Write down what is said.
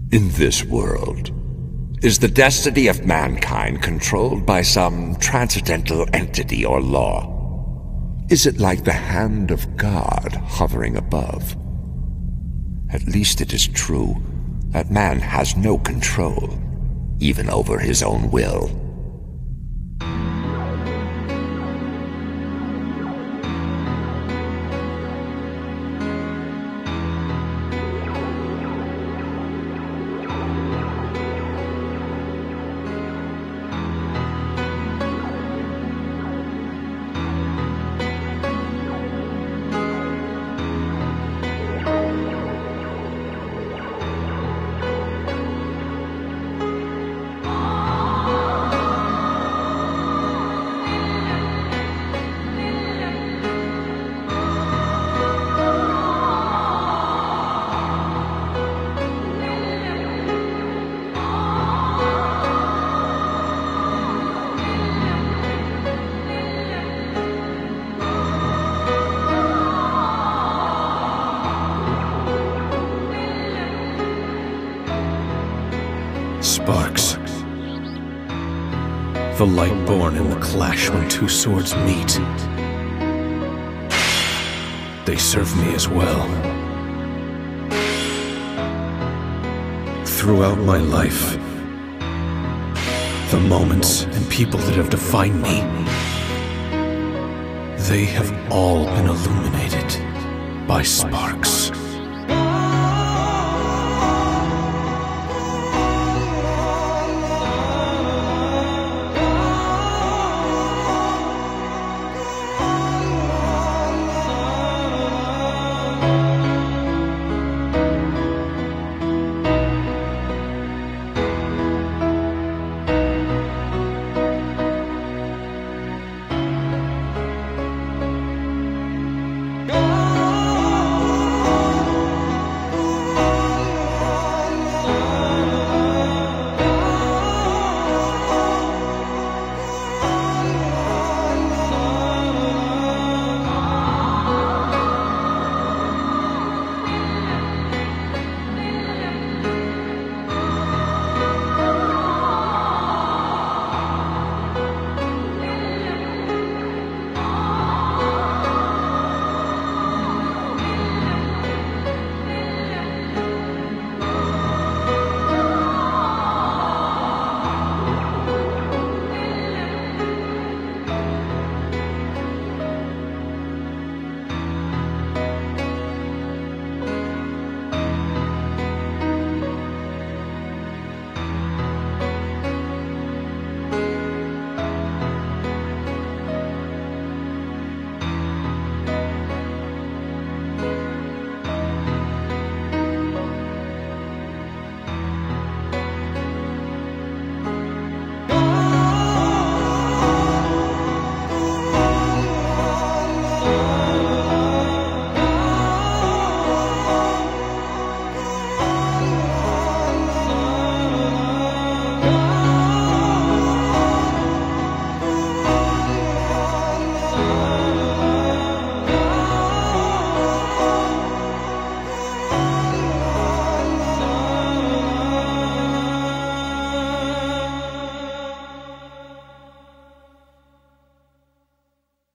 In this world, is the destiny of mankind controlled by some transcendental entity or law? Is it like the hand of God hovering above? At least it is true that man has no control, even over his own will. Sparks. The light born in the clash when two swords meet. They serve me as well. Throughout my life, the moments and people that have defined me, they have all been illuminated by sparks.